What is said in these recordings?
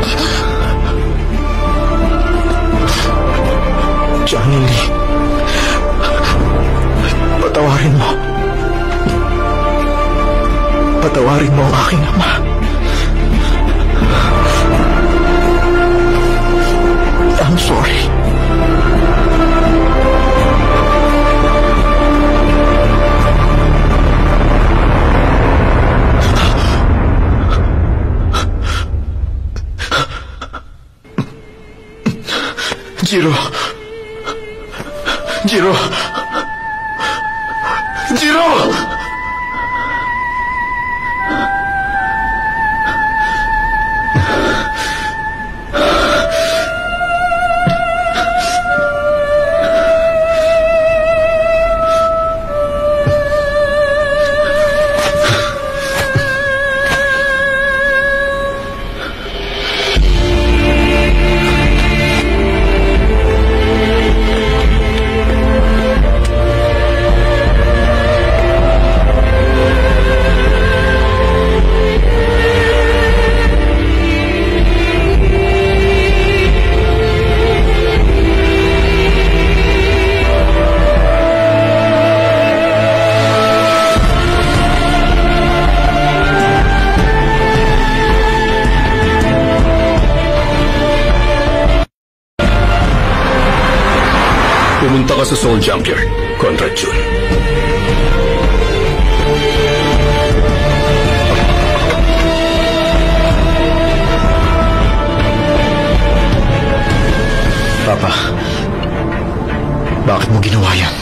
Johnny Lee, patawarin mo. Patawarin mo ang aking ama. I'm sorry. Jiro! Jiro! Jiro! Pumunta ka sa Soul Junkyard, Conrad Jun. Papa, bakit mo ginawa yan?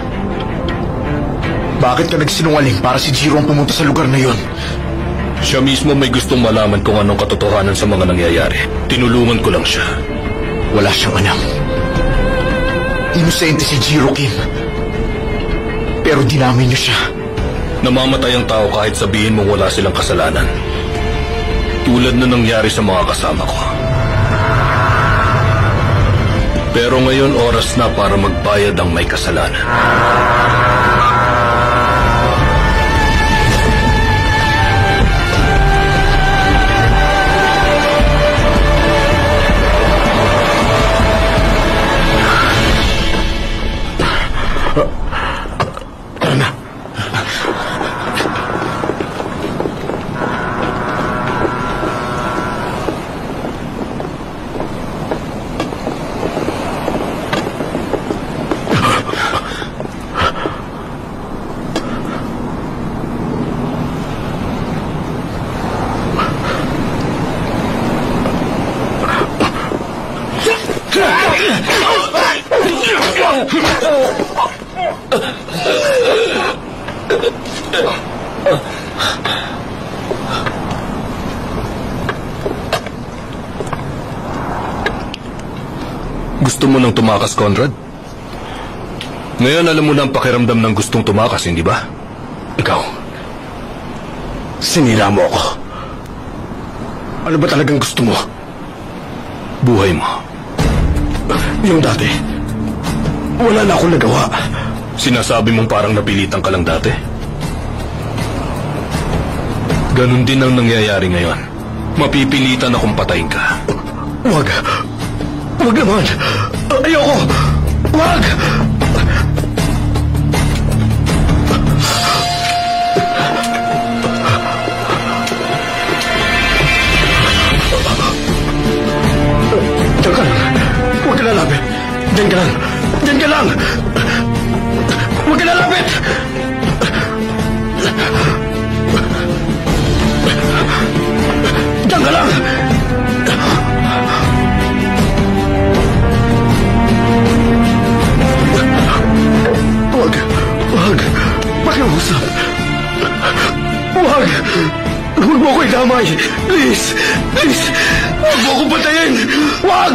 Bakit ka nagsinungaling para si Jiro ang pumunta sa lugar na yon? Siya mismo may gustong malaman kung anong katotohanan sa mga nangyayari. Tinulungan ko lang siya. Wala siyang anak. Inosente si Jiro Kim. Pero dinamay niyo siya. Namamatay ang tao kahit sabihin mong wala silang kasalanan. Tulad na nangyari sa mga kasama ko. Pero ngayon oras na para magbayad ang may kasalanan. Gusto mo nang tumakas, Conrad? Ngayon alam mo na ang pakiramdam ng gustong tumakas, hindi ba? Ikaw, sinira mo ako. Ano ba talagang gusto mo? Buhay mo. Yung dati, wala na akong nagawa. Sinasabi mong parang napilitan ka lang dati? Ganon din ang nangyayari ngayon. Mapipilitan akong patayin ka. Wag. Wag naman. Ayoko. Wag! Diyan ka lang. Huwag ka lalapit. Diyan ka lang. Diyan ka lang. Huwag ka lalapit. Diyan ka lang. Huwag. Huwag. Pakiusap. Huwag. Huwag mo ko idamay. Please. Please. Huwag mo ko patayin. Huwag.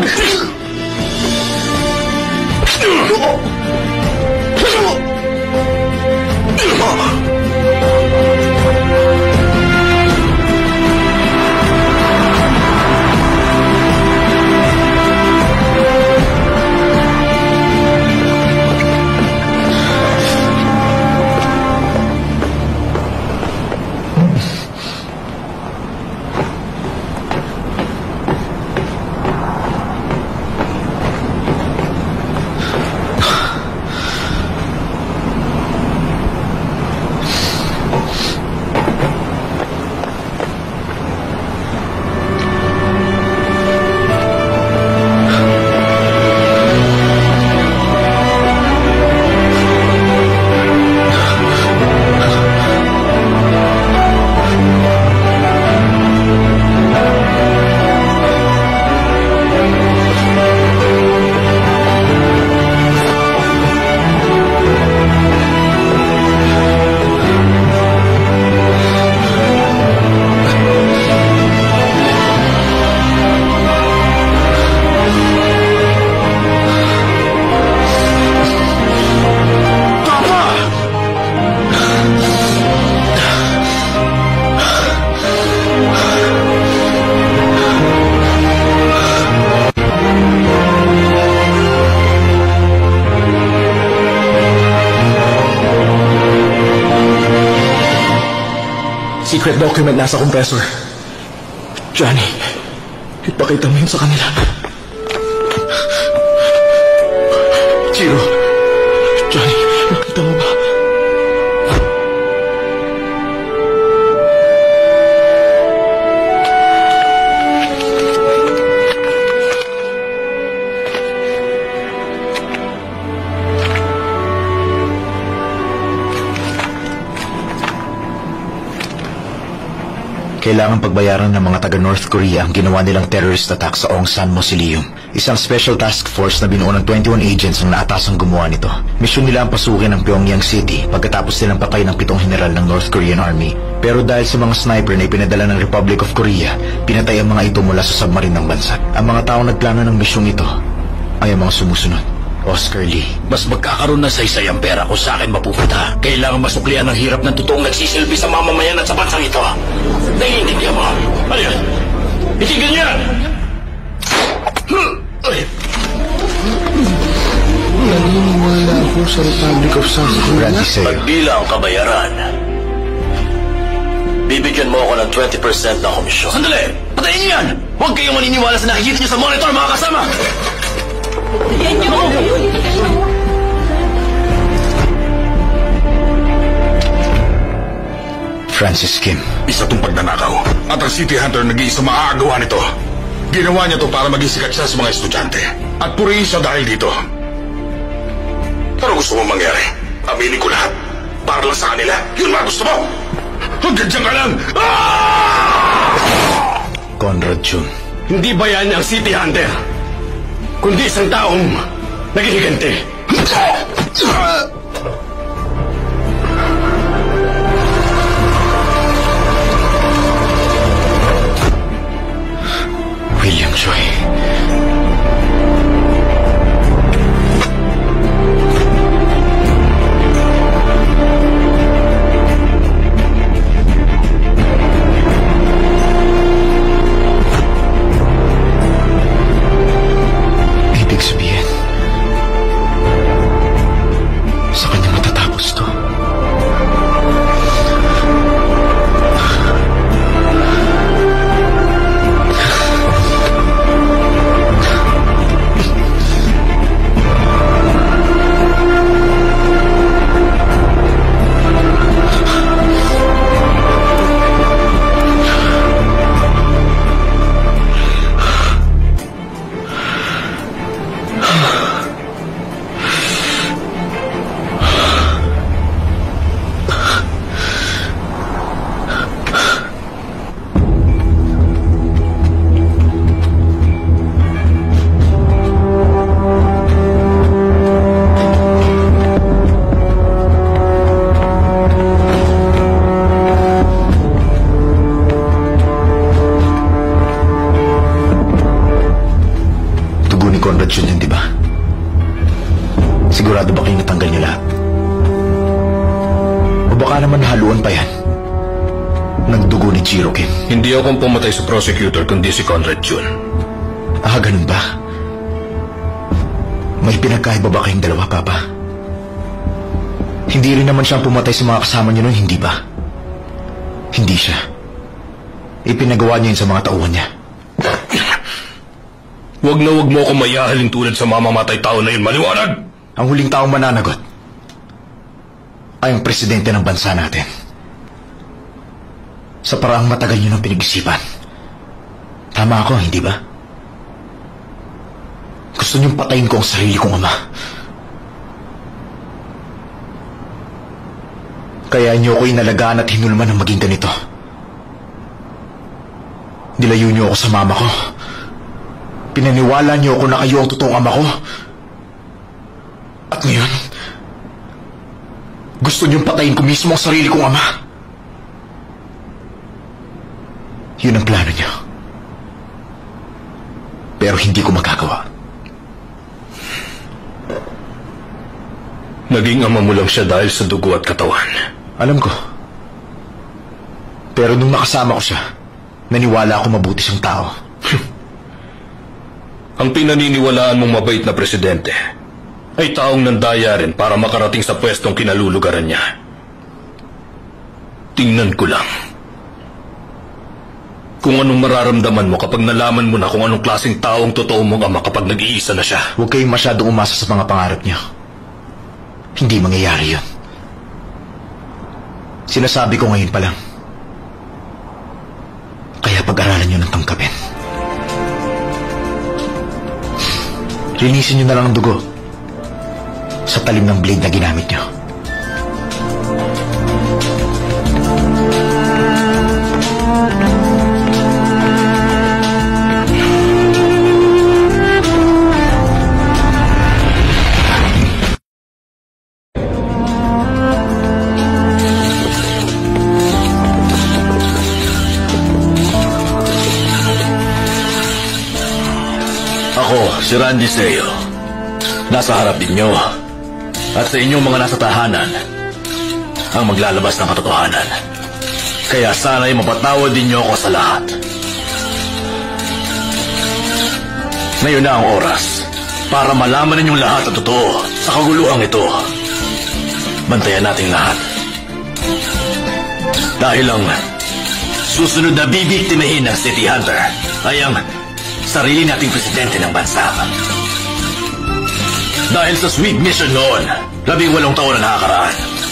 secret document nasa compressor. Johnny, ipakita mo yun sa kanila. Chiro, Johnny, nakita mo ba? Kailangan pagbayaran ng mga taga North Korea ang ginawa nilang terrorist attack sa Aung San Mausoleum. Isang special task force na binuo ng 21 agents ang naatasang gumawa nito. Misyon nila ang pasukin ang Pyongyang City pagkatapos nilang patay ng 7 general ng North Korean Army. Pero dahil sa mga sniper na ipinadala ng Republic of Korea, pinatay ang mga ito mula sa submarine ng bansa. Ang mga taong nagplano ng misyong ito ay ang mga sumusunod. Oscar Lee. Mas magkakaroon na saysay ang pera kung sa akin mapupunta. Kailangan masuklian ang hirap ng totoong nagsisilbi sa mamamayan at sa bansang ito. Naiintindihan mo? Ano yan? Itigil niyo yan! Naniniwala ako sa Republic of South Korea. Randy sa'yo. Pagbilang kabayaran, bibigyan mo ako ng 20% ng komisyon. Sandali! Patayin niyo yan! Huwag kayong maniniwala sa nakikita niyo sa monitor, mga kasama! Francis Kim. Isa itong pagnanakaw. At ang City Hunter nag-iisa maaagawa nito. Ginawa niya to para maging sikat siya sa mga estudyante. At purihin siya dahil dito. Pero gusto mo mangyari? Aminin ko lahat. Para lang sa kanila. Yun ba gusto mo? Hanggang dyan ka lang! Conrad Jun. Hindi ba yan ang City Hunter? Kundi isang taong nagigiganti. William Choi. Ibig sabihin, sa kanya matatapos to. Conrad Jun yun, di ba? Sigurado ba kayo natanggal niyo lahat? O baka naman haluan pa yan? Nagdugo ni Chiro Kim. Hindi ako ang pumatay sa prosecutor kundi si Conrad Jun. Ah, ganun ba? May pinagkaiba ba kayong dalawa, Papa? Hindi rin naman siyang pumatay sa mga kasama niyo noon, hindi ba? Hindi siya. Ipinagawa niya yun sa mga tauhan niya. Huwag na huwag mo ako mayahalin tulad sa mamamatay tao na yun. Maliwanag! Ang huling taong mananagot ay ang presidente ng bansa natin. Sa paraang matagal niyo nang pinag-isipan. Tama ako, hindi ba? Gusto niyong patayin ko ang sarili kong ama. Kaya niyo ako inalagaan at hinulman ng maging ganito. Nilayo niyo ako sa mama ko. Pinaniwala niyo ako na kayo ang totoong ama ko. At ngayon, gusto niyong patayin ko mismo ang sarili kong ama. Yun ang plano niyo. Pero hindi ko magagawa. Naging ama mo lang siya dahil sa dugo at katawan. Alam ko. Pero nung nakasama ko siya, naniwala ako mabuti siyang tao. Ang pinaniniwalaan mong mabait na presidente ay taong nandaya rin para makarating sa pwestong kinalulugaran niya. Tingnan ko lang kung anong mararamdaman mo kapag nalaman mo na kung anong klaseng taong totoo mong ama kapag nag-iisa na siya. Huwag kayong masyadong umasa sa mga pangarap niyo. Hindi mangyayari yun. Sinasabi ko ngayon pa lang. Kaya pag-aralan niyo ng tangkapin. Linisin niyo na lang ang dugo sa talim ng blade na ginamit niyo. Si Randy Seo, nasa harap ninyo at sa inyong mga nasa tahanan ang maglalabas ng katotohanan. Kaya sana'y mapatawad ninyo ako sa lahat. Ngayon na ang oras para malaman ninyong lahat ang totoo sa kaguluhang ito. Bantayan nating lahat. Dahil ang susunod na bibiktimahin ng City Hunter ay ang sarili nating presidente ng bansa. Dahil sa sweep mission noon, 18 taon na nakakaraan.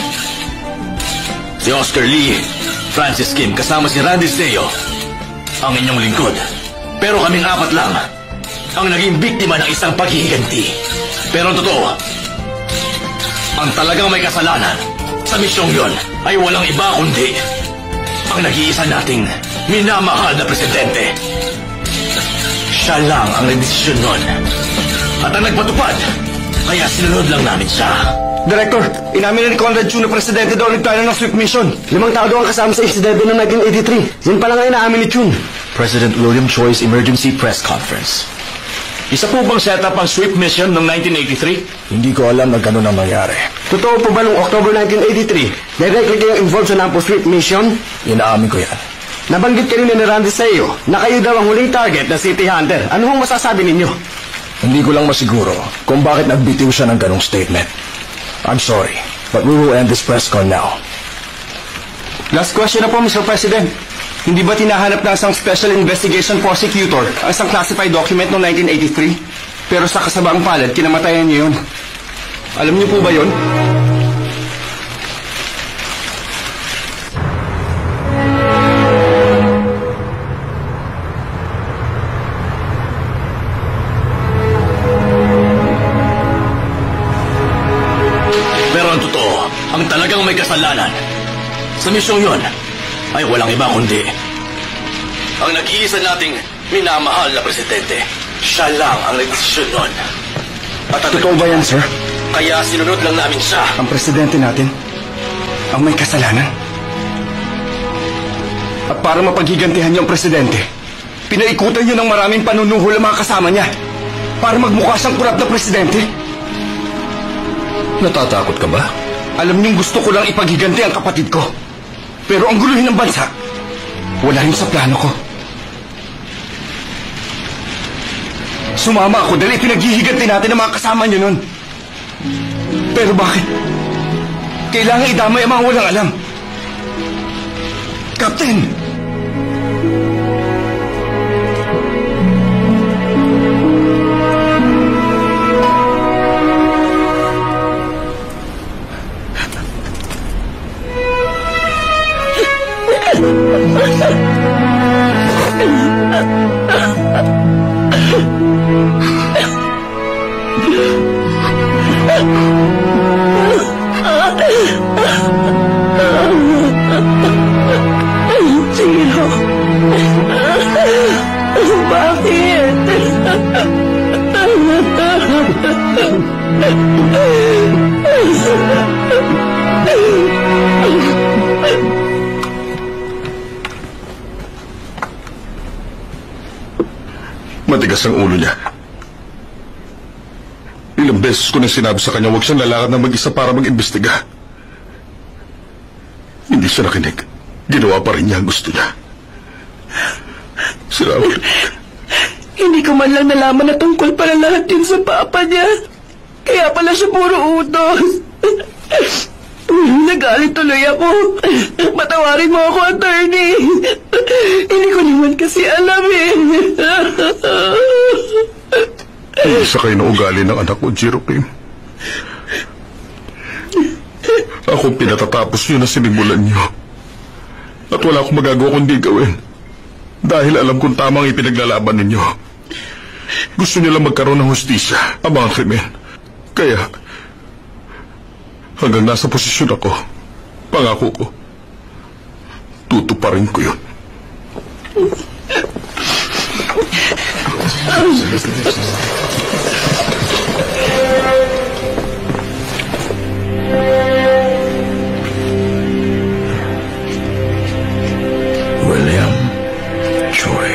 Si Oscar Lee, Francis Kim, kasama si Randy Seo, ang inyong lingkod. Pero kaming 4 lang ang naging biktima ng isang paghihiganti. Pero ang totoo, ang talagang may kasalanan sa misyong yon ay walang iba kundi ang nag-iisa nating minamahal na presidente. Siya lang ang nagdesisyon nun. At ang nagpatupad, kaya sinunod lang namin siya. Director, inamin na ni Conrad Chu na presidente daw nagplano ng sweep mission. 5 tao daw ang kasama sa insidente noong 1983. Yan pala nga inaamin ni Chun. President William Choi's emergency press conference. Isa po bang setup ang sweep mission noong 1983? Hindi ko alam na ganun ang nangyari. Totoo po ba noong October 1983? Directly kayong involved sa NAMPO sweep mission? Inaamin ko yan. Nabanggit kanina ni Randy Seo na kayo daw ang huling target ng City Hunter. Ano hong masasabi ninyo? Hindi ko lang masiguro kung bakit nagbitiw siya ng ganong statement. I'm sorry, but we will end this press con now. Last question na po, Mr. President. Hindi ba tinahanap ng isang Special Investigation Prosecutor ang isang classified document noong 1983? Pero sa kasabaang palad, kinamatayan niyo yun. Alam niyo po ba yun? Ang talagang may kasalanan sa misyong yon ay walang iba kundi ang nag-iisa nating minamahal na presidente. Siya lang ang nagdesisyon nun. At Totoo ba yan, sir? Kaya sinunod lang namin siya. Ang presidente natin ang may kasalanan? At para mapaghigantihan niyo ang presidente, pinaikutan niyo ng maraming panunuhol ang mga kasama niya para magmukha siyang kurap na presidente? Natatakot ka ba? Alam niyong gusto ko lang ipaghiganti ang kapatid ko. Pero ang guluhin ng bansa, wala rin sa plano ko. Sumama ako dahil ipinaghihiganti natin ang mga kasama niyo nun. Pero bakit? Kailangan idamay ang mga walang alam. Captain! Sino? Bakit? Matigas ang ulo niya. Ilang beses ko nang sinabi sa kanya huwag siyang lalakad na mag-isa para mag-imbestiga. Hindi siya nakinig. Ginawa pa rin niya ang gusto niya. Salamat. Hindi ko man lang nalaman na tungkol pala lahat yun sa papa niya. Kaya pala siya puro utos. Nagalit tuloy ako. Patawarin mo ako, attorney. Hindi ko naman kasi alam eh. Isa kayo na ugali ng anak ko, Jiro Kim. Ako pinatatapos niyo na sinimulan niyo. At wala akong magagawa kundi gawin. Dahil alam kong tamang ipinaglalaban ninyo. Gusto niyo lang magkaroon ng hustisya ang mga krimen. Kaya, hanggang nasa posisyon ako, pangako ko, tutuparin ko yun. William Choi.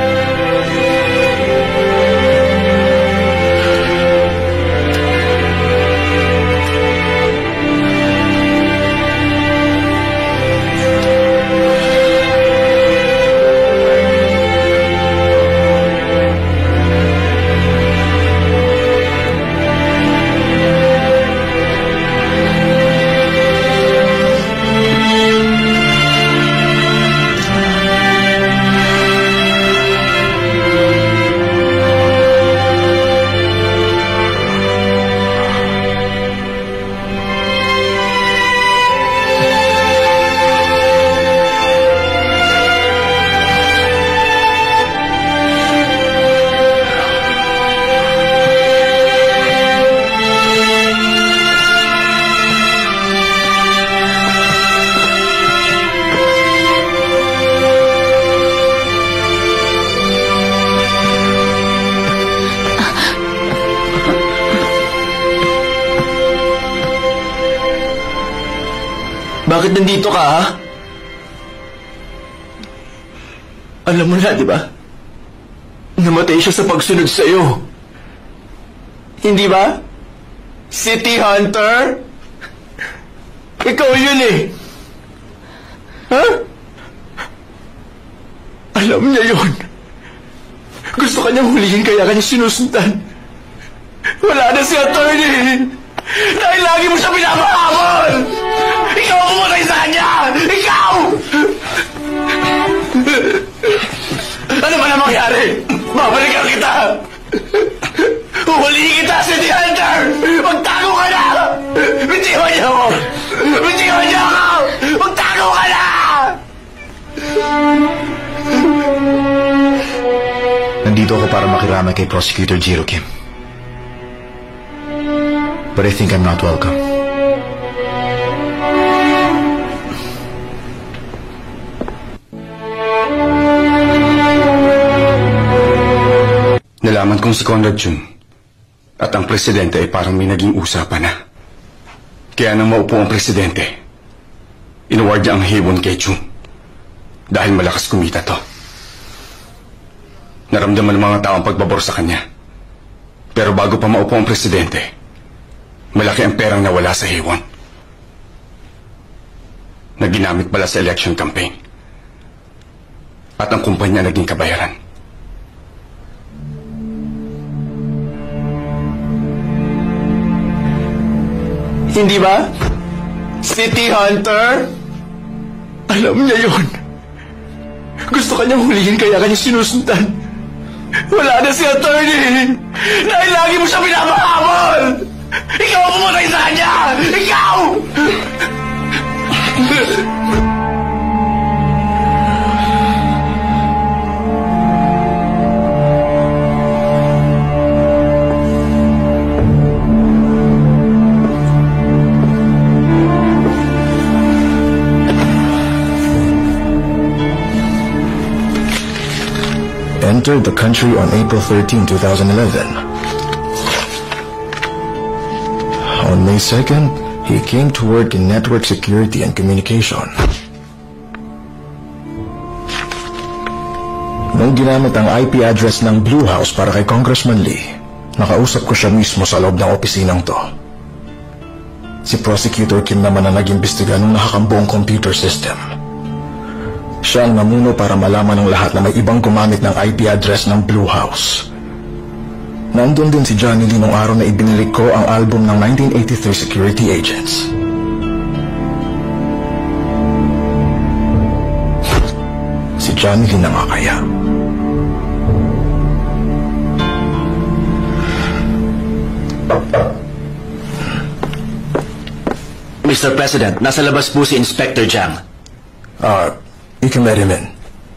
Bakit nandito ka, ha? Alam mo na, di ba? Namatay siya sa pagsunod sa'yo. Hindi ba? City Hunter? Ikaw yun eh. Ha? Alam niya yun. Gusto kanyang hulihin kaya kanya sinusundan. Wala na si attorney. Dahil lagi mo siya pinapahabol. Ikaw ang pumatay sa kanya! Ikaw! Ano ba na mangyari? Babalikan kita! Huhulihin kita, City Hunter! Magtago ka na! Bitiwan niyo ako! Bitiwan niyo ako! Magtago ka na! Nandito ako para makiramay kay Prosecutor Jiro Kim. But I think I'm not welcome. Nalaman kong si Conrad Jun at ang presidente ay parang may naging usapan na. Kaya nang maupo ang presidente, inaward niya ang Hewon kay Jun dahil malakas kumita to. Naramdaman ng mga tao ang pagbabor sa kanya. Pero bago pa maupo ang presidente, malaki ang perang nawala sa Hewon na ginamit pala sa election campaign at ang kumpanya naging kabayaran. Hindi ba? City Hunter? Alam niya yun. Gusto kanyang hulihin kaya kanya sinusundan. Wala na si attorney. Dahil lagi mo siya pinapahabol. Ikaw ang pumatay sa kanya. Ikaw! Entered the country on April 13, 2011. On May 2nd, he came to work in network security and communication. Nung ginamit ang IP address ng Blue House para kay Congressman Lee, nakausap ko siya mismo sa loob ng opisinang to. Si Prosecutor Kim naman ang nag-imbestiga nung nakakambong computer system. Siya ang namuno para malaman ng lahat na may ibang gumamit ng IP address ng Blue House. Nandun din si Johnny Lee nung araw na ibinilik ko ang album ng 1983 Security Agents. Johnny Lee na nga kaya. Mr. President, nasa labas po si Inspector Jiang. You can let him in.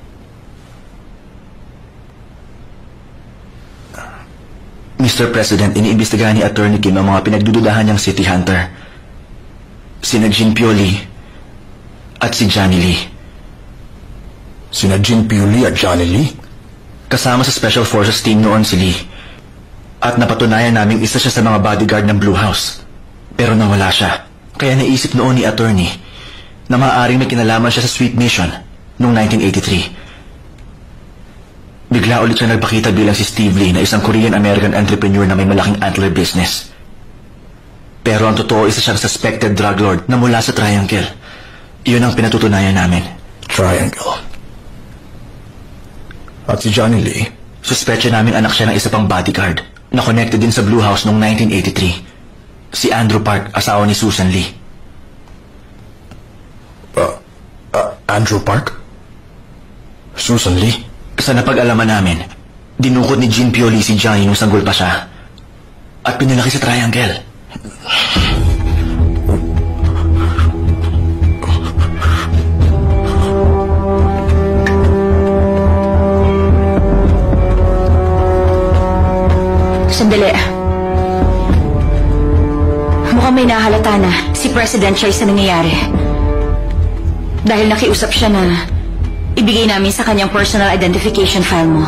Mr. President, iniimbestigahan ni Attorney Kim ang mga pinagdududahan niyang City Hunter. Sina Jinpyo Lee at si Johnny Lee. Sina Jinpyo Lee at Johnny Lee? Kasama sa Special Forces team noon si Lee. At napatunayan naming isa siya sa mga bodyguard ng Blue House. Pero nawala siya. Kaya naisip noon ni Attorney na maaaring may kinalaman siya sa Sweet Mission noong 1983. Bigla ulit siya nagpakita bilang si Steve Lee na isang Korean-American entrepreneur na may malaking antler business. Pero ang totoo, isa siyang suspected drug lord na mula sa Triangle. Iyon ang pinatutunayan namin. Triangle. At si Johnny Lee? Suspetsya namin anak siya ng isa pang bodyguard na connected din sa Blue House noong 1983. Si Andrew Park, asawa ni Susan Lee. Andrew Park? Susan Lee? Sa napag-alaman namin, dinukot ni Jinpyo Lee si Johnny nung sanggol pa siya at pinalaki sa Triangle. Sandali. Mukhang may nahalata na si President Choi sa nangyayari. Dahil nakiusap siya na ibigay namin sa kanyang personal identification file mo.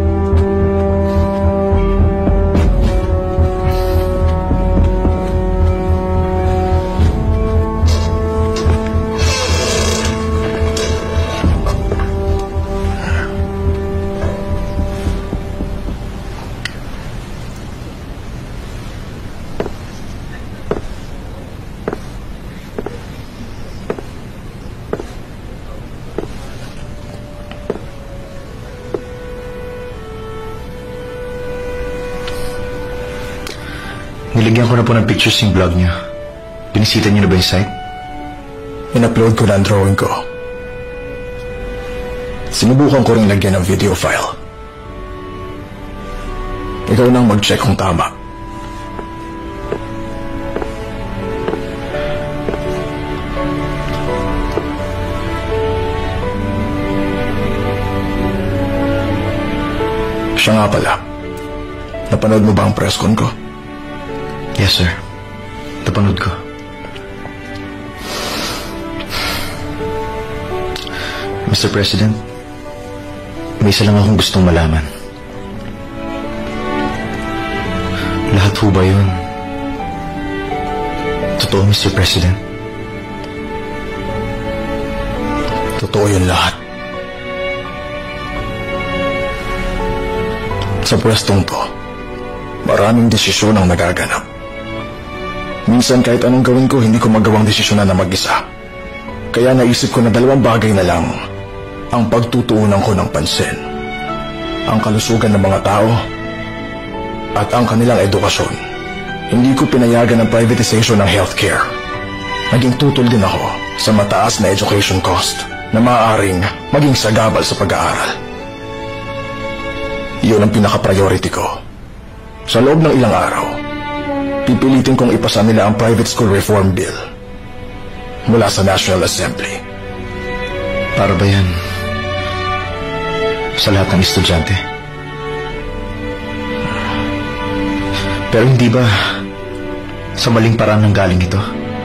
Nilagyan ko na po ng pictures yung blog niyo. Binisita niyo na ba yung site? In-upload ko na ang drawing ko. Sinubukan ko rin lagyan ng video file. Ikaw nang mag-check kung tama. Siya nga pala. Napanood mo ba ang press con ko? Yes, sir. Napanood ko. Mr. President, may isa lang akong gustong malaman. Lahat ho ba yun? Totoo, Mr. President? Totoo yun lahat. Sa pwestong to, maraming desisyon ang nagaganap. Minsan kahit anong gawin ko, hindi ko magawang desisyonan na mag-isa. Kaya naisip ko na dalawang bagay na lang ang pagtutuunan ko ng pansin. Ang kalusugan ng mga tao at ang kanilang edukasyon. Hindi ko pinayagan ang privatization ng healthcare. Naging tutol din ako sa mataas na education cost na maaaring maging sagabal sa pag-aaral. Iyon ang pinaka-priority ko. Sa loob ng ilang araw, pipilitin kong ipasa nila ang Private School Reform Bill mula sa National Assembly. Para ba yan sa lahat ng estudyante? Pero hindi ba sa maling paraan ng galing ito?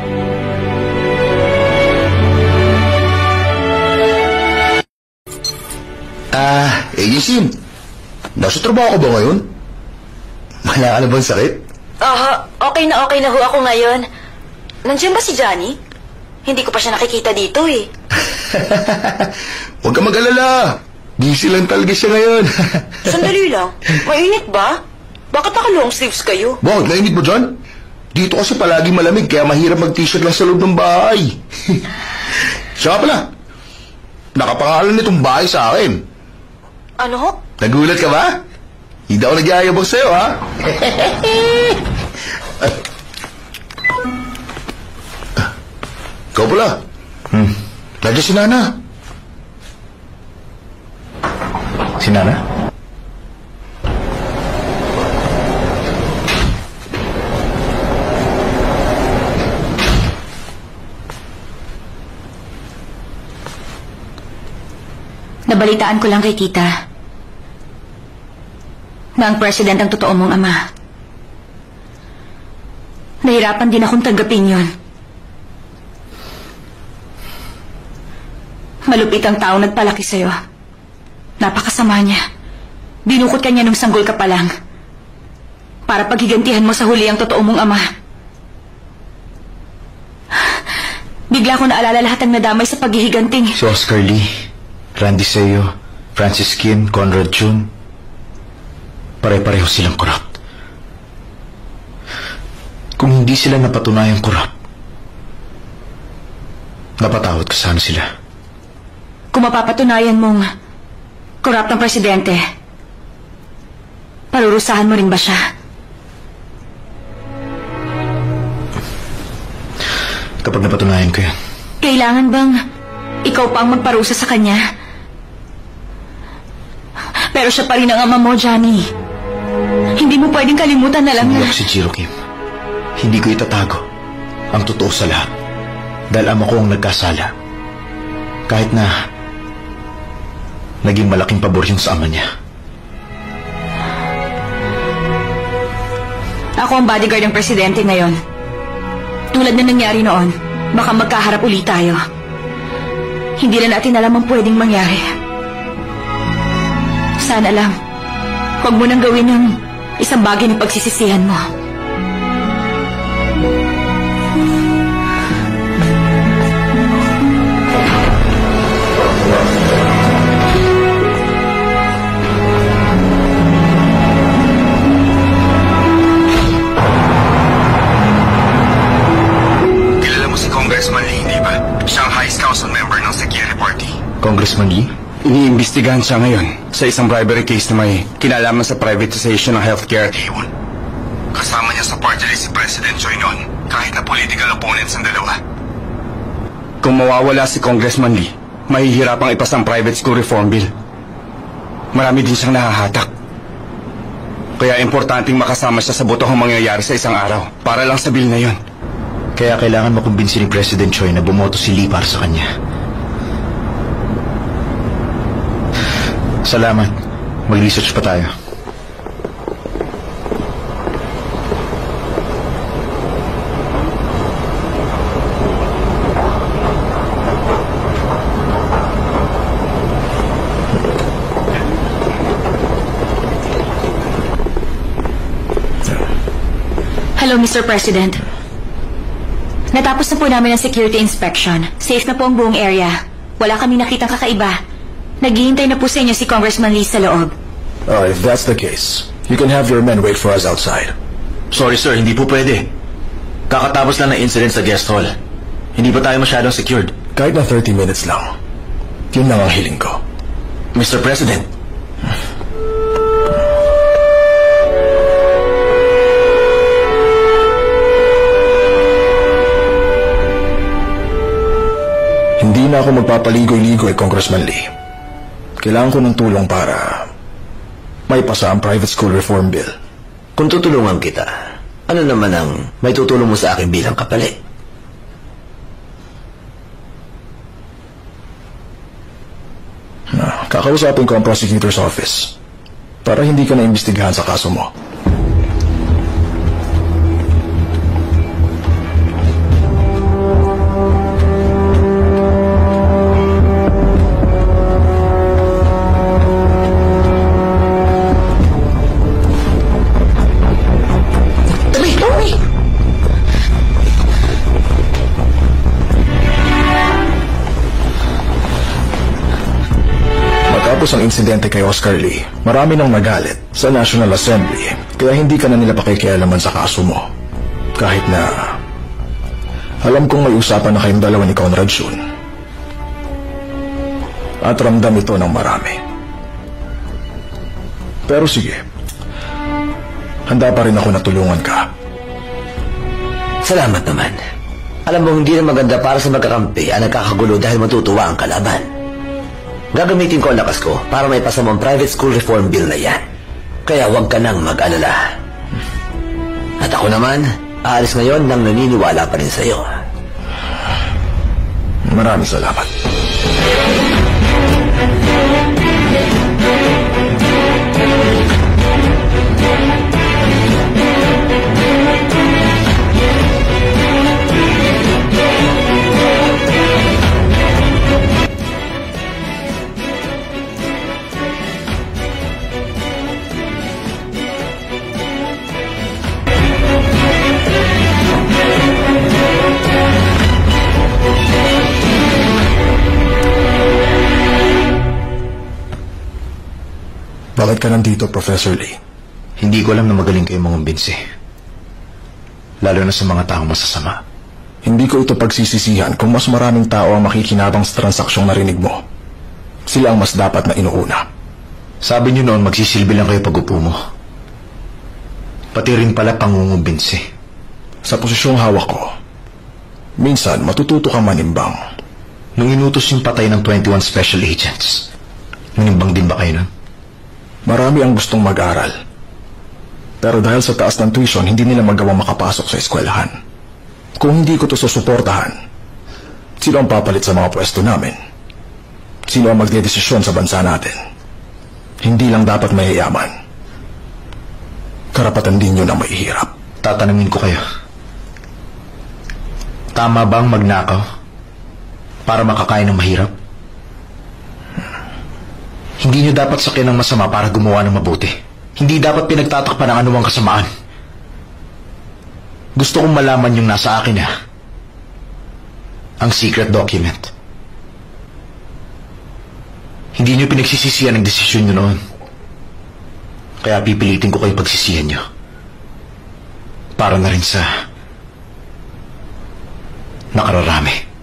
Sim, nasa trabaho ka ba ngayon? Wala ka na bang sakit? Okay na ho ako ngayon. Nandiyan ba si Johnny? Hindi ko pa siya nakikita dito eh. Huwag ka mag-alala. Busy lang talaga siya ngayon. Sandali lang. Mainit ba? Bakit naka-long sleeves kayo? Bakit? Mainit ba dyan? Dito kasi palagi malamig kaya mahirap mag-t-shirt lang sa loob ng bahay. Siya pala. Nakapangalan nitong bahay sa akin. Ano ho? Nagulat ka ba? Hindi ako nagyayabang sa'yo, ha? Ikaw pala. Nandiyan si Nana. Si Nana? Nabalitaan ko lang kay tita na ang president ang totoo mong ama. Nahirapan din akong tanggapin yon. Malupit ang tao nagpalaki sa'yo. Napakasama niya. Dinukot ka niya nung sanggol ka pa lang. Para paghigantihan mo sa huli ang totoo mong ama. Bigla ko naalala lahat ang nadamay sa paghihiganting. Si Oscar Lee, Randy Seo, Francis Kim, Conrad Chun. Pare-pareho silang corrupt. Kung hindi sila napatunayang corrupt, napatawad ko sana sila. Kung mapapatunayan mong corrupt ang presidente, parurusahan mo rin ba siya? Kapag napatunayan ko yan. Kailangan bang ikaw pa ang magparusa sa kanya? Pero siya pa rin ang ama mo, Johnny. Hindi mo pwedeng kalimutan na lang Hindi ako si Jiro Kim. Hindi ko itatago ang totoo sa lahat. Dahil ama ko ang nagkasala. Kahit na naging malaking pabor yun sa ama niya. Ako ang bodyguard ng presidente ngayon. Tulad na nangyari noon, baka magkaharap ulit tayo. Hindi na natin alam ang pwedeng mangyari. Sana lang, huwag mo nang gawin ng isang bagay na pagsisisihan mo. Kilala mo si Congressman Lee, di ba? Siyang Vice Council member ng Security Party. Congressman Lee? Iniimbestigahan siya ngayon sa isang bribery case na may kinalaman sa privatization ng healthcare at Haywood. Kasama niya sa party list si President Choi noon, kahit na political opponents ang dalawa. Kung mawawala si Congressman Lee, mahihirapang ipasa ang private school reform bill. Marami din siyang nahahatak. Kaya importanteng makasama siya sa botohang mangyayari sa isang araw para lang sa bill na yon. Kaya kailangan makumbinsi ni President Choi na bumoto si Lee para sa kanya. Salamat. Mag-research pa tayo. Hello, Mr. President. Natapos na po namin ang security inspection. Safe na po ang buong area. Wala kami nakitang kakaiba. Naghihintay na po sa inyo si Congressman Lee sa loob. If that's the case, you can have your men wait for us outside. Sorry sir, hindi po pwede. Kakatapos lang ng incident sa guest hall. Hindi pa tayo masyadong secured. Kahit na 30 minutes lang. Yun lang ang hiling ko. Mr. President. Hindi na ako magpapaligoy-ligoy, Congressman Lee. Kailangan ko ng tulong para maipasa ang private school reform bill. Kung tutulungan kita, ano naman ang may tutulong mo sa akin bilang kapalit? Kakausapin ko ang prosecutor's office para hindi ka naimbestigahan sa kaso mo. Matapos ang insidente kay Oscar Lee, marami nang nagalit sa National Assembly, kaya hindi ka na nila pakikialaman sa kaso mo. Kahit na alam kong may usapan na kayong dalawa ni Conrad Chun. At ramdam ito ng marami. Pero sige, handa pa rin ako na tulungan ka. Salamat naman. Alam mo, hindi na maganda para sa magkakampi ang nagkakagulo dahil matutuwa ang kalaban. Gagamitin ko ang lakas ko para may pasa mo ang private school reform bill na yan. Kaya huwag ka nang mag-alala. At ako naman, aalis ngayon nang naniniwala pa rin sa'yo. Maraming salamat. Bakit ka nandito, Professor Lee? Hindi ko alam na magaling kayo mangumbinsi. Lalo na sa mga taong masasama. Hindi ko ito pagsisisihan kung mas maraming tao ang makikinabang sa transaksyong narinig mo. Sila ang mas dapat na inuuna. Sabi niyo noon magsisilbi lang kayo pag upo mo. Pati rin pala pangungumbinsi. Sa posisyong hawak ko, minsan matututo kang manimbang. Nung inutos yung patay ng 21 special agents, manimbang din ba kayo nun? Marami ang gustong mag-aral. Pero dahil sa taas ng tuition, hindi nila magawang makapasok sa eskwelahan. Kung hindi ko ito susuportahan, sino ang papalit sa mga pwesto namin? Sino ang magdedesisyon sa bansa natin? Hindi lang dapat mayayaman. Karapatan din yun ang mahihirap. Tatanungin ko kayo. Tama bang magnakaw para makakain ng mahirap? Hindi nyo dapat sakyan ng masama para gumawa ng mabuti. Hindi dapat pinagtatakpan ng anumang kasamaan. Gusto kong malaman yung nasa akin ang secret document. Hindi nyo pinagsisisihan ang desisyon nyo noon. Kaya pipilitin ko kayo pagsisihan nyo. Para na rin sa nakararami.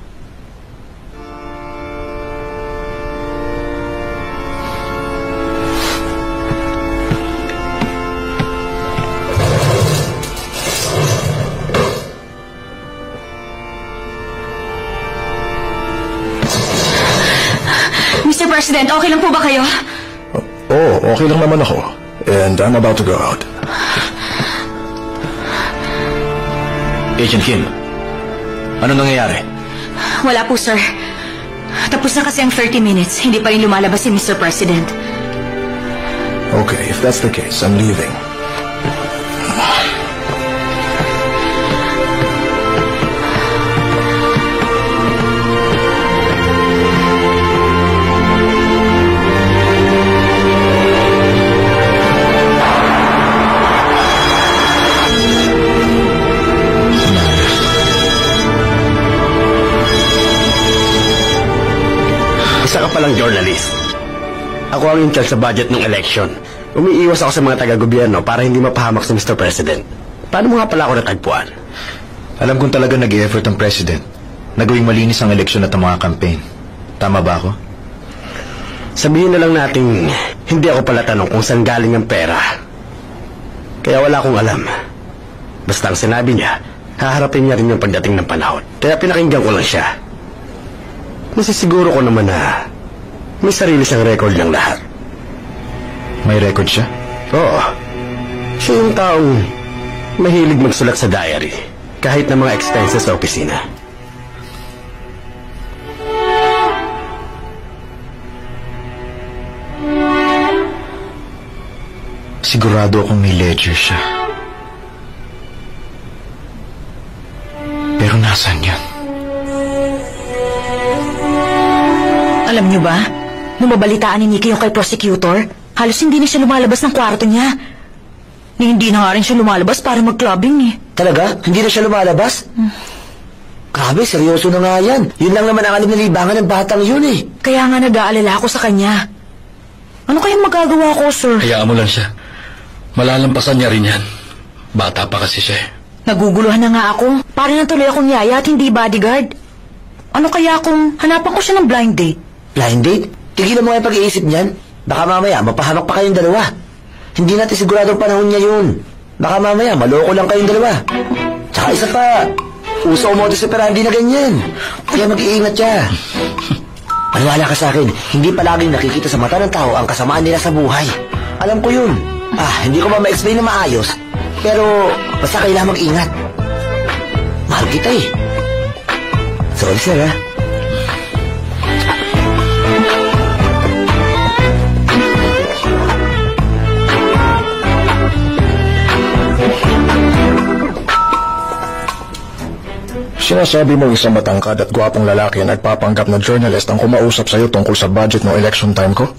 Mr. President, okay lang po ba kayo? Oo, okay lang naman ako. And I'm about to go out. Agent Kim, ano nangyayari? Wala po, sir. Tapos na kasi ang 30 minutes. Hindi pa rin lumalabas si Mr. President. Okay, if that's the case, I'm leaving. Isa ka palang journalist. Ako ang in charge sa budget ng election. Umiiwas ako sa mga taga-gobyerno para hindi mapahamak si Mr. President. Paano mo nga pala ako natagpuan? Alam kong talaga nag-i-effort ang President na gawing malinis ang eleksyon at ang mga campaign. Tama ba ako? Sabihin na lang natin, hindi ako pala tanong kung saan galing ang pera. Kaya wala akong alam. Basta ang sinabi niya, haharapin niya rin yung pagdating ng panahon. Kaya pinakinggan ko lang siya. Nasisiguro ko naman na may sarili siyang record ng lahat. May record siya? Oo. Siya yung taong mahilig magsulat sa diary kahit na mga expenses sa opisina. Sigurado akong may ledger siya. Pero nasaan yan? Alam niyo ba, nung mabalitaan ni Nikki yung kay prosecutor, halos hindi na siya lumalabas ng kwarto niya. Hindi na nga rin siya lumalabas para mag-clubbing eh. Talaga? Hindi na siya lumalabas? Grabe, seryoso na nga yan. Yun lang naman ang alam na libangan ng batang yun eh. Kaya nga nag-aalala ako sa kanya. Ano kayang magagawa ko, sir? Hayaan mo lang siya. Malalampasan niya rin yan. Bata pa kasi siya. Naguguluhan na nga ako. Parang natuloy akong yaya at hindi bodyguard. Ano kaya kung hanapan ko siya ng blind date? Blind date? Tigilan mo nga yung pag-iisip niyan. Baka mamaya, mapahamak pa kayong dalawa. Hindi natin siguradong panahon niya yun. Baka mamaya, maloko lang kayong dalawa. Tsaka isa pa, uso ang modus operandi na ganyan. Kaya mag-iingat siya. Maniwala ka sa akin, hindi palaging nakikita sa mata ng tao ang kasamaan nila sa buhay. Alam ko yun. Hindi ko ba ma-explain na maayos, pero basta kailangan mag-ingat. Mahal kita eh. Sorry, sir, ha? Sinasabi mo isang matangkad at gwapong lalaki na nagpapanggap na journalist ang kumausap sa'yo tungkol sa budget ng election time ko?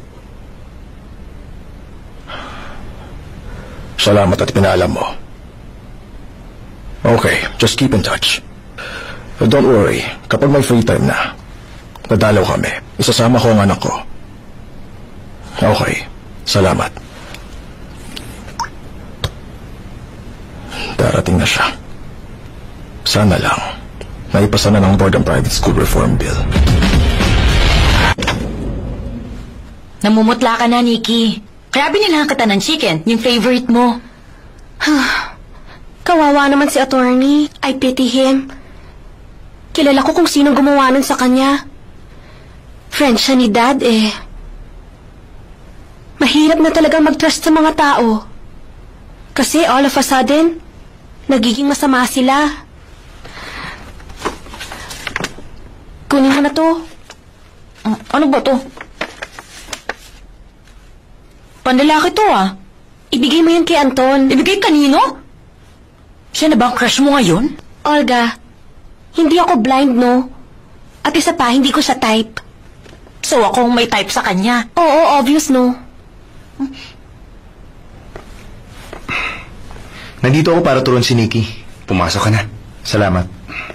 Salamat at pinaalam mo. Okay, just keep in touch. But don't worry, kapag may free time na, dadalaw kami. Isasama ko ang anak ko. Okay, salamat. Darating na siya. Sana lang, naipasa na ng board ang private school reform bill. Namumutla ka na, Nikki. Kaya binilahan kita ng chicken, yung favorite mo. Kawawa naman si attorney. I pity him. Kilala ko kung sinong gumawa nun sa kanya. Friend siya ni Dad eh. Mahirap na talaga mag-trust sa mga tao. Kasi all of a sudden, nagiging masama sila. Kunin mo na to. Ano ba to? Pandalaki to Ibigay mo yan kay Anton. Ibigay kanino? Siya na ba ang crush mo ngayon? Olga, hindi ako blind, no? At isa pa, hindi ko siya type. So akong may type sa kanya? Oo, obvious, no? Nandito ako para turuan si Nikki. Pumasok ka na. Salamat.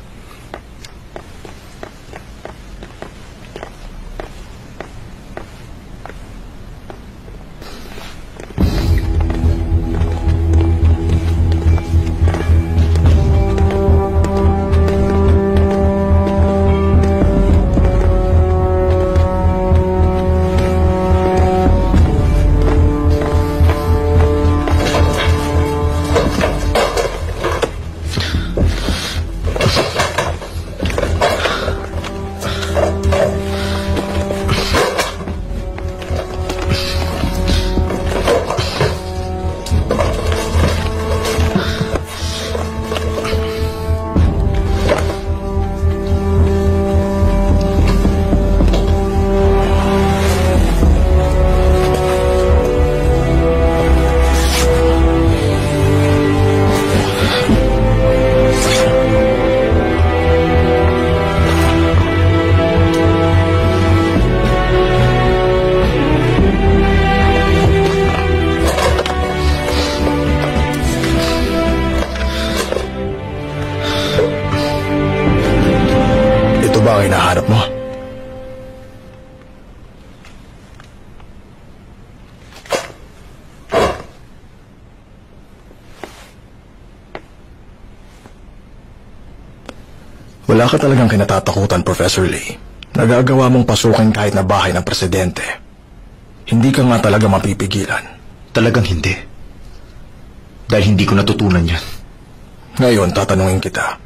ba ang hinahanap mo? Wala ka talagang kinatatakutan, Professor Lee. Nagagawa mong pasukin kahit na bahay ng presidente. Hindi ka nga talaga mapipigilan. Talagang hindi. Dahil hindi ko natutunan yan. Ngayon, tatanungin kita.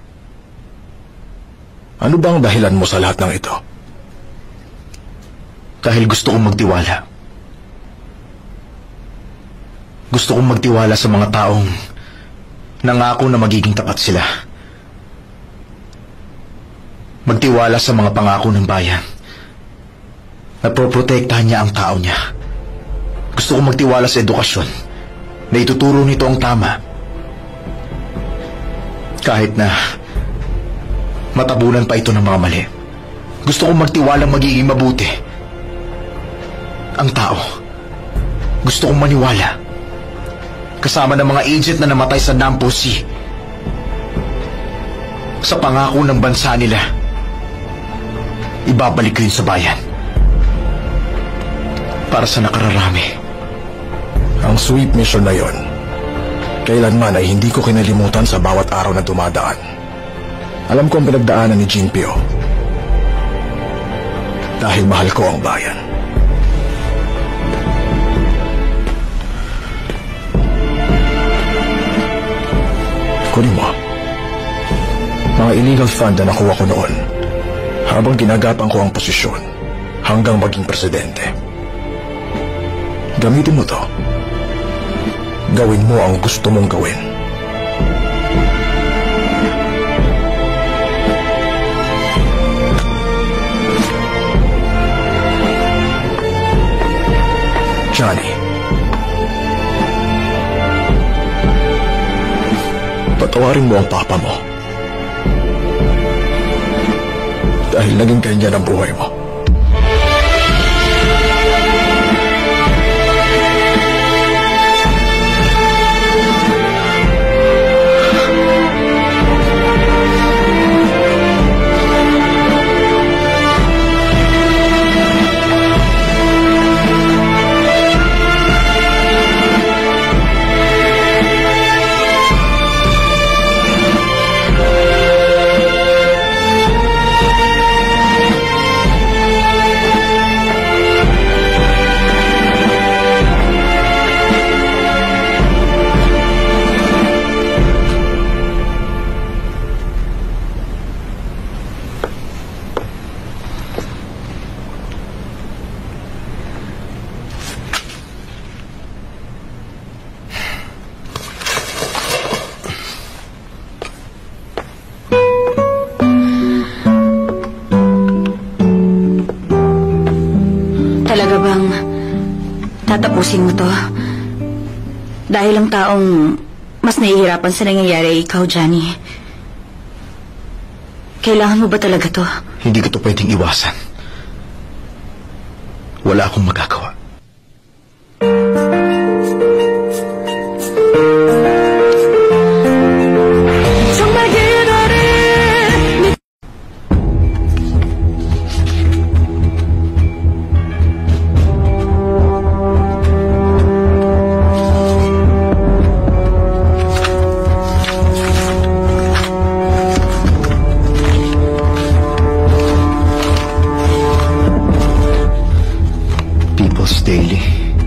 Ano ba ang dahilan mo sa lahat ng ito? Dahil gusto kong magtiwala. Gusto kong magtiwala sa mga taong nangako na magiging tapat sila. Magtiwala sa mga pangako ng bayan. Napoprotektahan niya ang tao niya. Gusto kong magtiwala sa edukasyon na ituturo nito ang tama. Kahit na matabunan pa ito ng mga mali. Gusto kong magtiwala magiging mabuti ang tao. Gusto kong maniwala kasama ng mga agent na namatay sa Nampo Sea sa pangako ng bansa nila. Ibabalik ko yun sa bayan para sa nakararami. Ang sweet mission na yon, kailanman ay hindi ko kinalimutan sa bawat araw na dumadaan. Alam ko ang pinagdaanan ni Jean Pio dahil mahal ko ang bayan. Kunin mo mga illegal fund na nakuha ko noon habang ginagapan ko ang posisyon hanggang maging presidente. Gamitin mo to. Gawin mo ang gusto mong gawin. Johnny, patawarin mo ang papa mo. Dahil naging ganyan ang buhay mo. Talaga bang tatapusin mo to? Dahil ang taong mas nahihirapan sa nangyayari ikaw, Johnny. Kailangan mo ba talaga to? Hindi ko to pwedeng iwasan. Wala akong magagawa. Daily.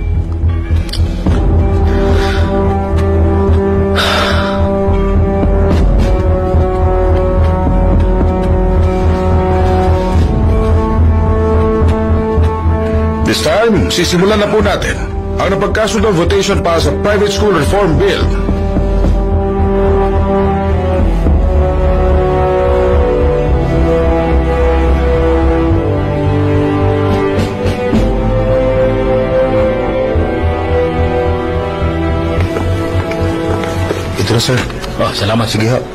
This time, sisimulan na po natin ang napagkasundang votation para sa Private School Reform Bill. Ito na, sir. Salamat. Sige ho.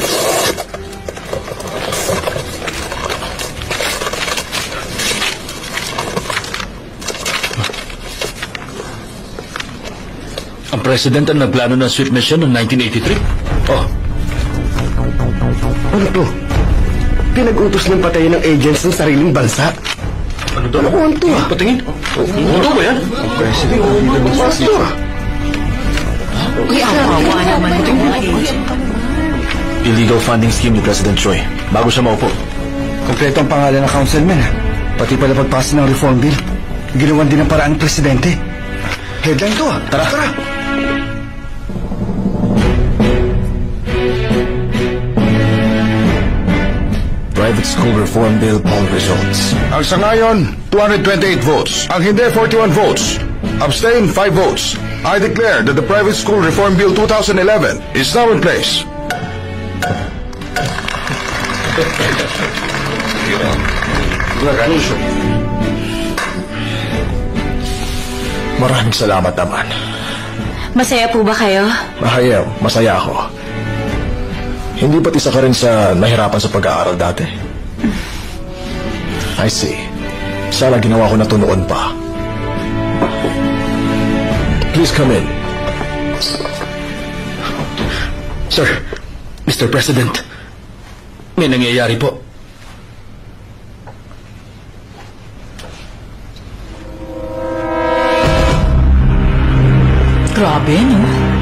Ang president ang nagplano ng sweep mission noong 1983? Ano to? Pinag-utos ng patayin ng agents ng sariling bansa. Ano to? Ano to? Patingin. Ano ba yan? Ang president ang pinag-utos nito. Kawawa naman itong mga agent. Illegal funding scheme ni President Choi. Bago siya maupo. Kompleto ang pangalan ng councilman. Pati pala pagpasa ng reform bill. Ginawan din ng paraan ng presidente. Headline to. Tara. Private School Reform Bill poll results. Ang sangayon, 228 votes. Ang hindi, 41 votes. Abstain, 5 votes. I declare that the Private School Reform Bill 2011 is now in place. Maraming salamat naman. Masaya po ba kayo? Masaya ako. Hindi ba't isa ka rin sa nahirapan sa pag-aaral dati? I see. Sana ginawa ko na to noon pa. Please come in. Sir, Mr. President, may nangyayari po. Grabe, no?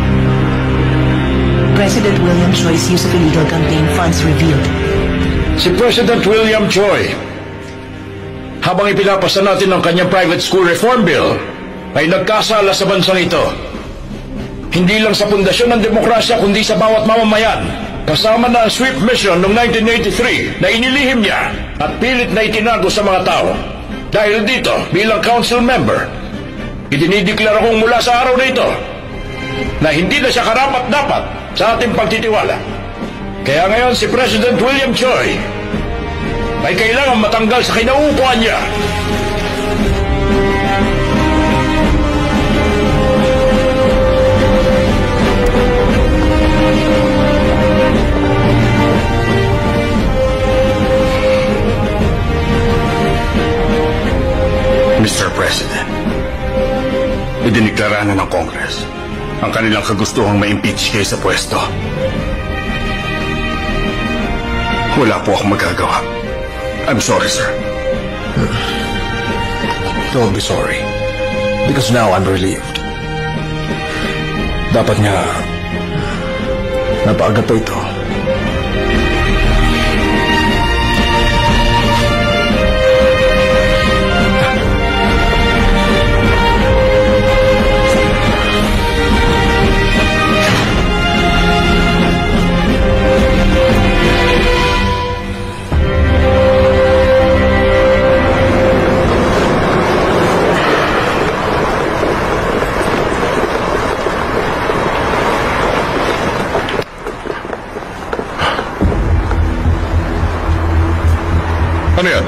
President William Choi's use of illegal campaign funds revealed. Si President William Choi, habang ipinapasa natin ang kanyang Private School Reform Bill, ay nagkasala sa bansang ito. Hindi lang sa pundasyon ng demokrasya kundi sa bawat mamamayan. Kasama na ang sweep mission noong 1983 na inilihim niya at pilit na itinago sa mga tao. Dahil dito, bilang council member, idinideklara kong mula sa araw na ito na hindi na siya karapat-dapat sa ating pagtitiwala. Kaya ngayon si President William Choi ay kailangan matanggal sa kinauupuan niya. Mr. President, idiniklara na ng Congress ang kanilang kagustuhang ma-impeach kayo sa pwesto. Wala po akong magagawa. I'm sorry, sir. Don't be sorry. Because now I'm relieved. Dapat nga, napaaga pa ito. Ano yan?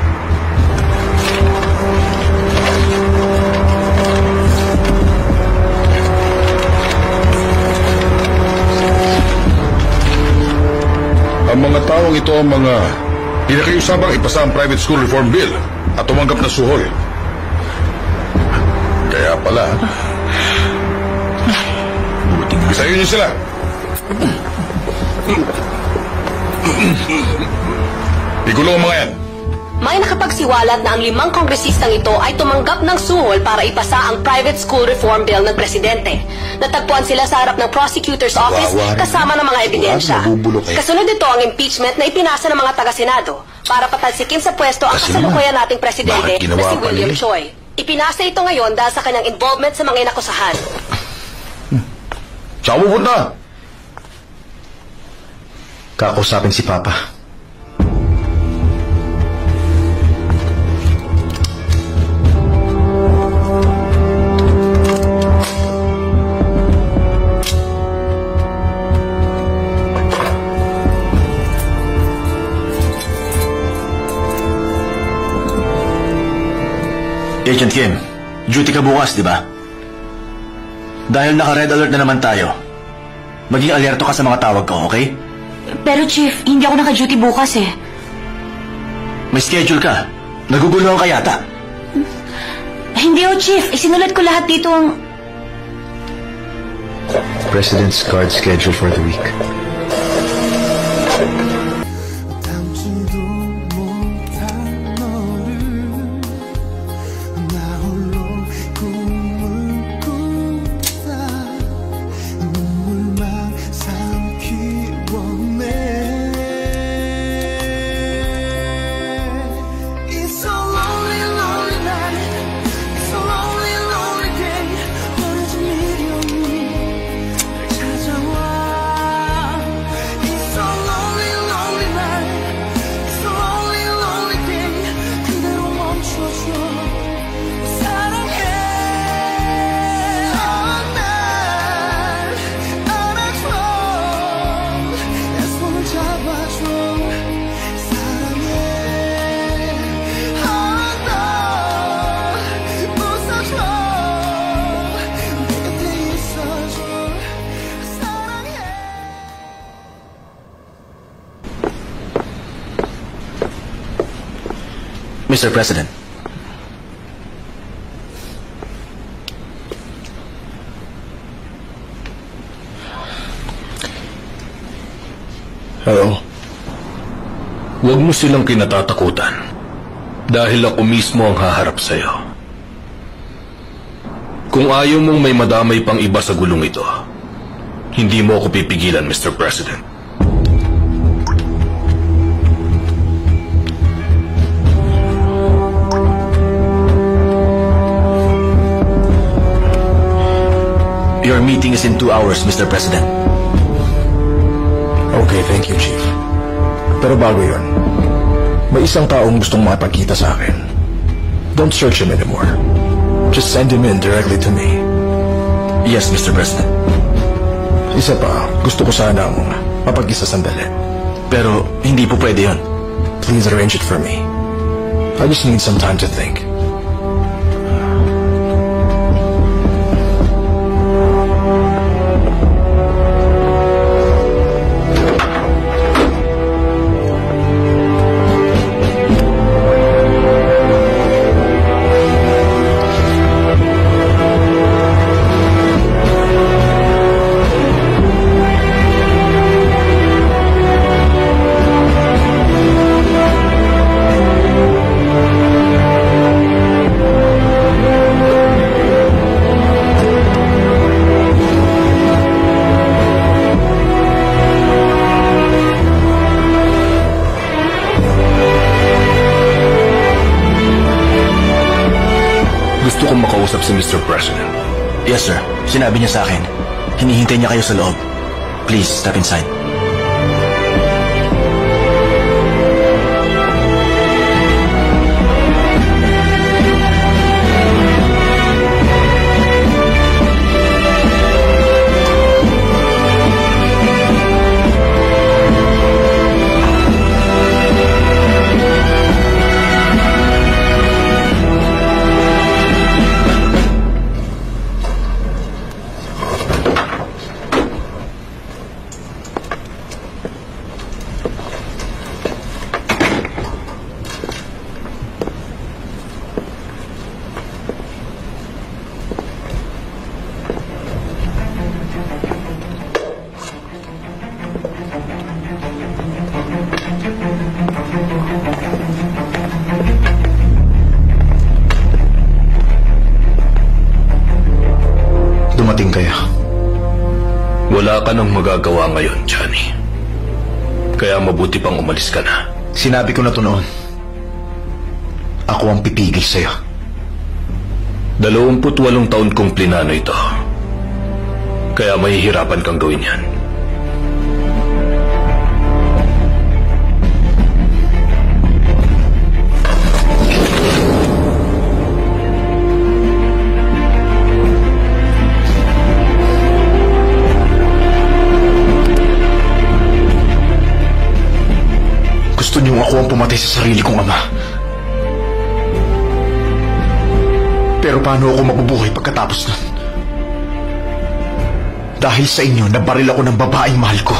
Ang mga taong ito ang mga pinakiusapang ipasa ang private school reform bill at tumanggap na suhol. Kaya pala, isayin niyo sila. Igulo ang mga yan. May nakapagsiwalat na ang 5 kongresistang ito ay tumanggap ng suhol para ipasa ang private school reform bill ng presidente. Natagpuan sila sa harap ng prosecutor's office kasama ng mga ebidensya. Kasunod ito ang impeachment na ipinasa ng mga taga-senado para patalsikin sa pwesto ang kasalukuyan nating presidente na si William Choi. Ipinasa ito ngayon dahil sa kanyang involvement sa mga inakusahan. Saan mo punta? Kakausapin si Papa. Agent Kim, duty ka bukas, di ba? Dahil naka-red alert na naman tayo, maging alerto ka sa mga tawag ko, okay? Pero Chief, hindi ako naka-duty bukas eh. May schedule ka. Naguguluhan ka yata. Hindi oh, Chief. Isinulat ko lahat dito ang... President's card schedule for the week. Mr. President. Hello? Huwag mo silang kinatatakutan dahil ako mismo ang haharap sa'yo. Kung ayaw mong may madamay pang iba sa gulong ito, hindi mo ako pipigilan, Mr. President. Your meeting is in 2 hours, Mr. President. Okay, thank you, Chief. Pero bago yun, may isang taong gustong makipagkita sa akin. Don't search him anymore. Just send him in directly to me. Yes, Mr. President. Isa pa, gusto ko sanang mapag-isa sandali. Pero hindi po pwede yun. Please arrange it for me. I just need some time to think. Si Mr. President. Yes, sir. Sinabi niya sa akin. Hinihintay niya kayo sa loob. Please, step inside. Wala ka nang magagawa ngayon, Johnny. Kaya mabuti pang umalis ka na. Sinabi ko na to noon. Ako ang pipigil sa'yo. 28 taon kong plinano ito. Kaya mahihirapan kang gawin yan. Gusto niyong ako ang pumatay sa sarili kong ama. Pero paano ako mabubuhay pagkatapos nun? Dahil sa inyo, nabaril ako ng babaeng mahal ko.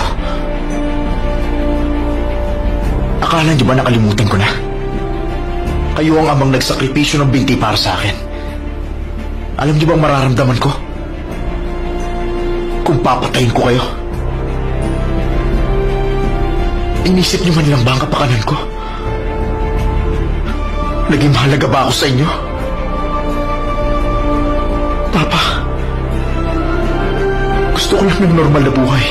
Akala niyo ba nakalimutan ko na? Kayo ang amang nagsakripisyo ng binti para sa akin. Alam niyo bang mararamdaman ko? Kung papatayin ko kayo. Inisip niyo man lang ba ang kapakanan ko? Naging mahalaga ba ako sa inyo? Papa, gusto ko lang ng normal na buhay.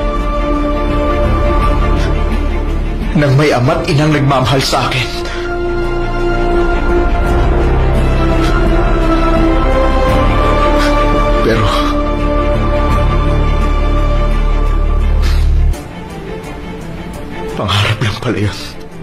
Nang may ama't inang nagmamahal sa akin. Pero pangarap lang pala yun.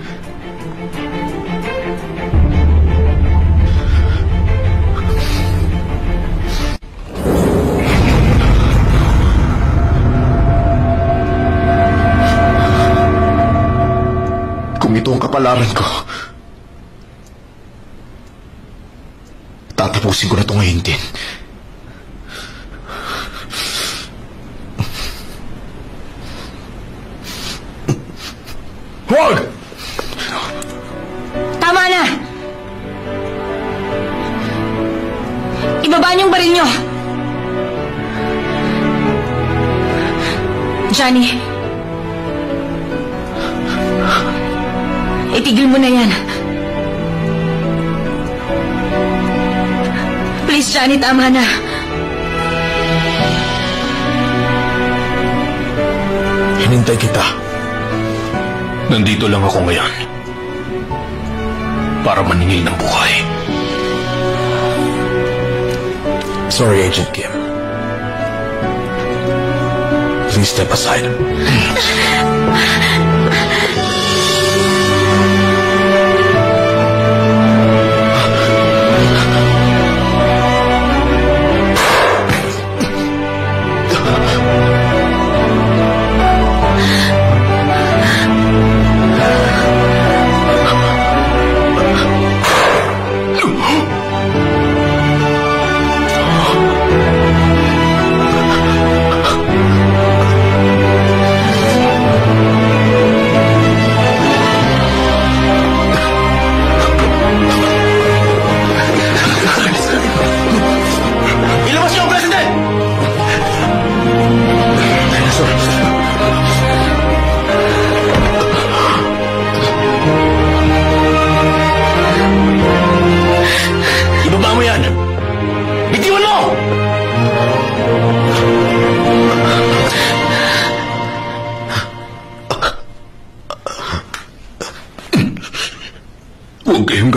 Kung ito ang kapalaran ko, tatapusin ko na ito ngayon din. Huwag! Tama na! Ibaba niyong baril niyo! Johnny, itigil mo na yan. Please, Johnny, tama na. Hinintay kita. Nandito lang ako ngayon para maningil ng buhay. Sorry, Agent Kim. Please step aside.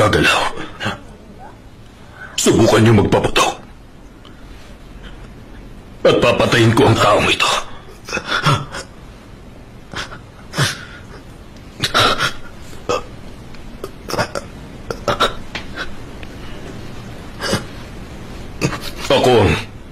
gagalaw, subukan niyo magpaputok. At papatayin ko ang taong ito. Ako ang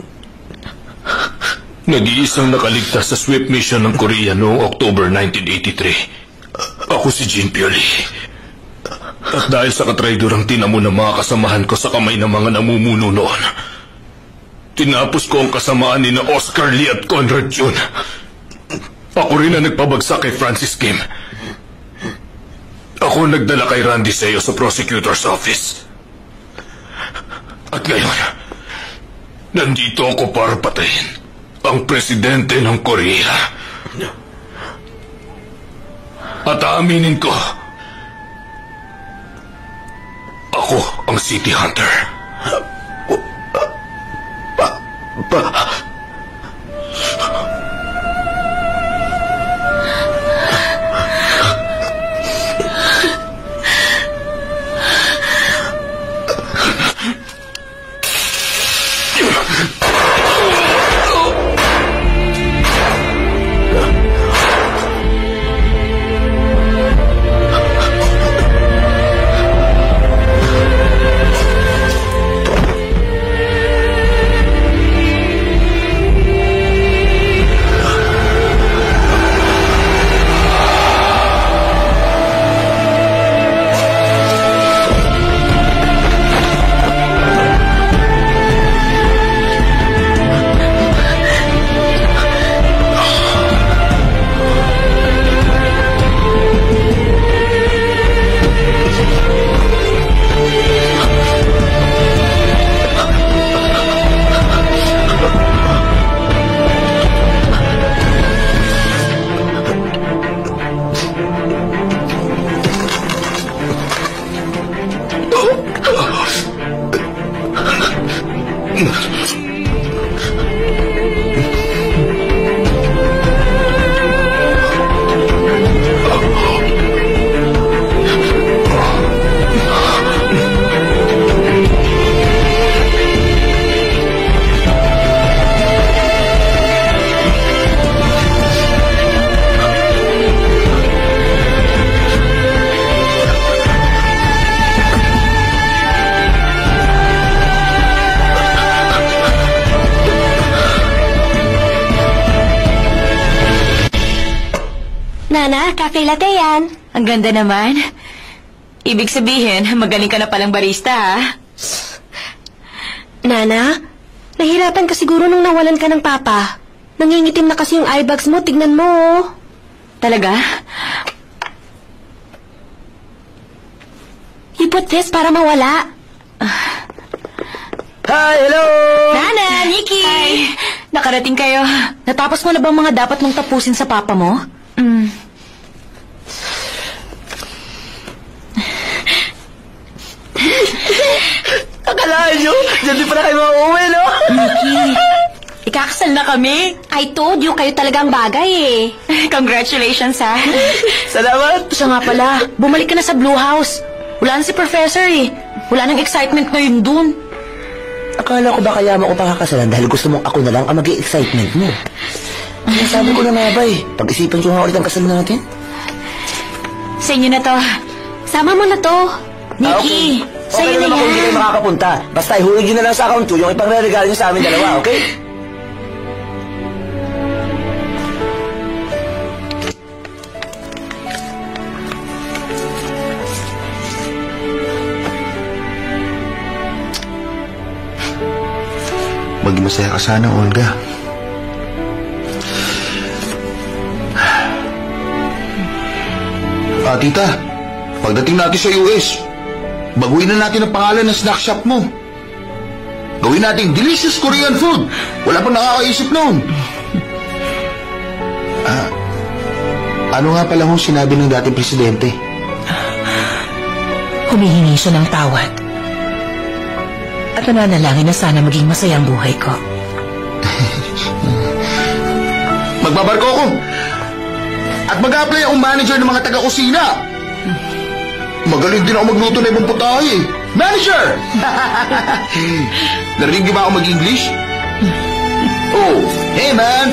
nag-iisang nakaligtas sa sweep mission ng Korea noong October 1983. Ako si Jean Pioli. At dahil sa katraidorang tinamo ng mga kasamahan ko sa kamay ng mga namumuno noon, tinapos ko ang kasamaan ni na Oscar Lee at Conrad Jun. Ako rin ang nagpabagsak kay Francis Kim. Ako ang nagdala kay Randy Seo sa prosecutor's office. At ngayon, nandito ako para patayin ang presidente ng Korea. At aaminin ko, ako ang City Hunter. Nana, cafe latte yan. Ang ganda naman. Ibig sabihin, magaling ka na palang barista, ha? Nana, nahirapan ka siguro nung nawalan ka ng papa. Nangingitim na kasi yung eye bags mo, tignan mo. Talaga? You put this para mawala. Hi, hello! Nana, Nikki! Hi. Nakarating kayo. Natapos mo na bang mga dapat mong tapusin sa papa mo? Akalain nyo, dyan di pa na kayo mauwi, no? Nikki, ikakasal na kami. I told you, kayo talagang bagay eh. Congratulations, ha? Salamat! Siya nga pala, bumalik ka na sa Blue House. Wala na si Professor eh. Wala nang excitement ngayon dun. Akala ko ba kaya mo ko pakakasalan dahil gusto mong ako na lang ang mag-i-excitement mo. Sabi ko na nga ba eh, pag-isipan ko nga ulit ang kasal natin. Sa inyo na to. Sama mo na to. Nikki, Okay naman kung hindi kayo makakapunta. Basta ihulog nyo na lang sa account ko yung ipangre-regalo nyo sa amin dalawa, okay? Maging masaya ka sana, Olga. Tita, pagdating natin sa US, baguhin na natin ang pangalan ng snack shop mo. Gawin natin delicious Korean food. Wala pang nakakaisip noon. Ano nga pala kung sinabi ng dating presidente? Humihingi siya ng tawad. At nananalangin na sana maging masaya ang buhay ko. Magbabarko ako. At mag-a-apply akong manager ng mga taga-kusina. Magaling din ako magluto na ibang putahe. Manager! Narinig niyo ba ako mag-English? Oh, hey man!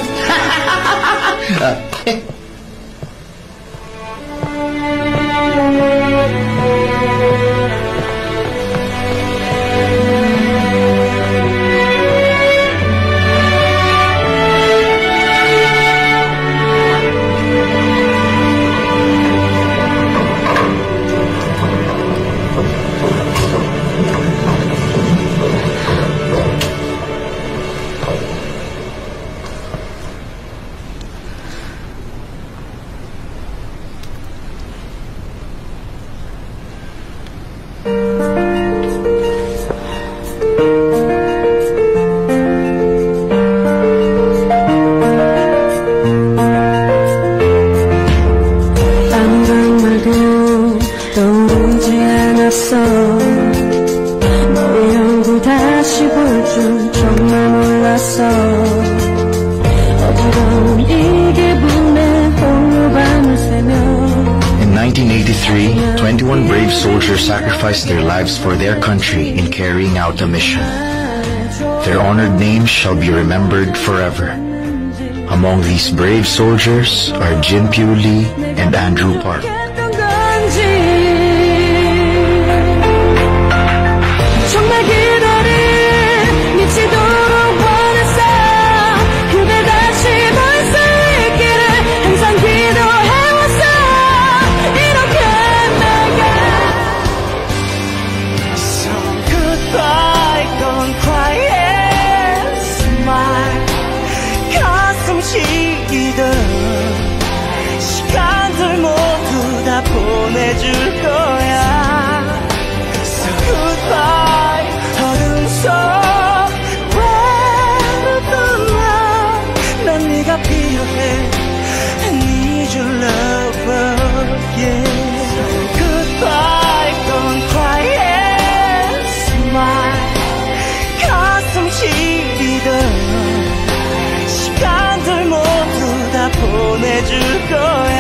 In 1983, 21 brave soldiers sacrificed their lives for their country in carrying out a mission. Their honored names shall be remembered forever. Among these brave soldiers are Jin Pyo Lee and Andrew Park. 시간들 모두 다 보내줄 거야. So goodbye 어둠 속 외로운 난 네가 필요해. I need your love again. So goodbye don't cry and smile. 가슴 시리던 시간들 모두 다 보내줄 거야.